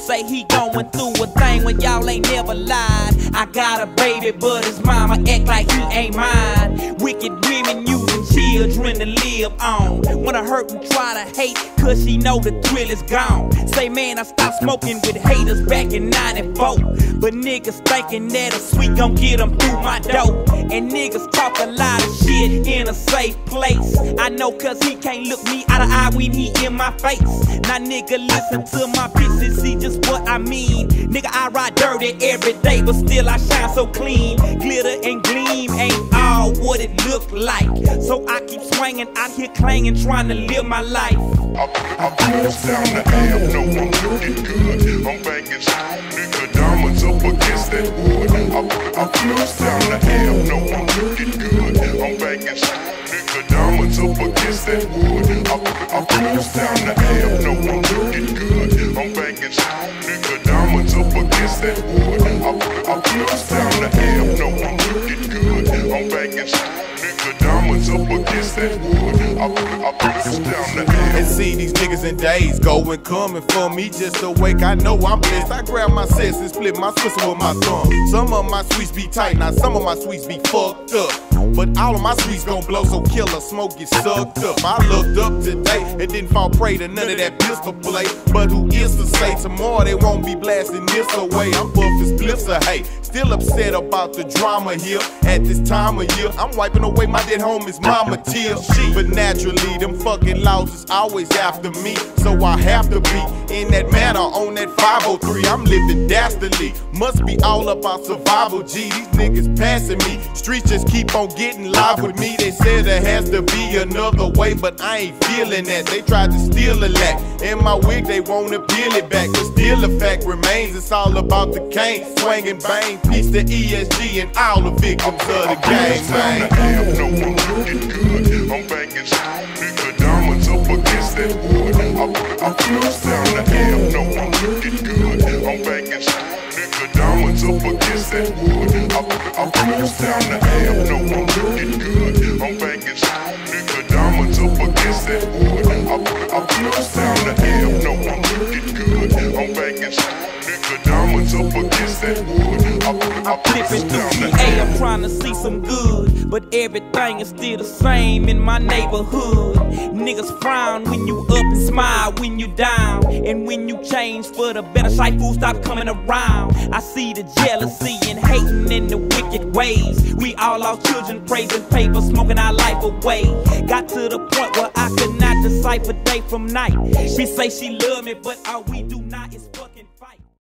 say he going through a thing when y'all ain't never lied. I got a baby, but his mama act like he ain't mine. Wicked women using children to live on. Wanna hurt and try to hate, cause she know the thrill is gone. Say, man, I stopped smoking with haters back in 94. But niggas thinking that a sweet gon' get them through my door. And niggas talk a lot of shit in a safe place. I know cause he can't look me out of eye when he in my face. Now nigga listen to my pieces, see just what I mean. Nigga, I ride dirty every day, but still I shine so clean. Glitter and gleam ain't all what it look like. So I keep swinging out here clanging, trying to live my life. I close down the amp, no I'm looking good. I'm banging strong, nigga, diamonds up against that wood. I close down the amp, no I'm looking good. I'm banging strong, nigga, diamonds up against that wood. I close down the amp, no I'm looking good. I'm banging strong, nigga, diamonds up against that wood. I close down the amp, no I'm looking good. I'm banging strong, nigga, diamonds up against that wood. I close down the amp. And see these niggas in days going coming for me just awake. I know I'm blessed. I grab my sets and split my twister with my thumb. Some of my sweets be tight, now some of my sweets be fucked up. But all of my sweets gon' blow, so killer smoke get sucked up. I looked up today and didn't fall prey to none of that pistol play. But who is to say tomorrow they won't be blasting this away? I'm puffin' spliffs of hate, still upset about the drama here. At this time of year, I'm wiping away my dead homie's mama tears. But naturally, them fucking laws is always after me, so I have to be in that manner on that 503. I'm living dastardly, must be all about survival. G, these niggas passing me, streets just keep on getting live with me. They said there has to be another way, but I ain't feeling that. They tried to steal a lack in my wig, they wanna peel it back, but still the fact remains it's all about the cane, swing and bang. Peace to ESG and all the victims of the game, man. No, I'm looking good. I'm banging strong, nigga, diamonds up against that wood. I close down the amp, no, I'm looking good. I'm banging strong, nigga, diamonds up against that wood. I close down the amp, no, I'm looking good. I'm banging strong, nigga, diamonds up against that wood. I close down the amp, no, I'm looking good. I'm banging strong, nigga, diamonds up against that wood. I'm flipping through PA, I'm trying to see some good, but everything is still the same in my neighborhood. Niggas frown when you up and smile when you down, and when you change for the better, shy fools stop coming around. I see the jealousy and hating in the wicked ways. We all lost children praising paper, smoking our life away. Got to the point where I could not decipher day from night. She say she love me, but all we do not is fucking fight.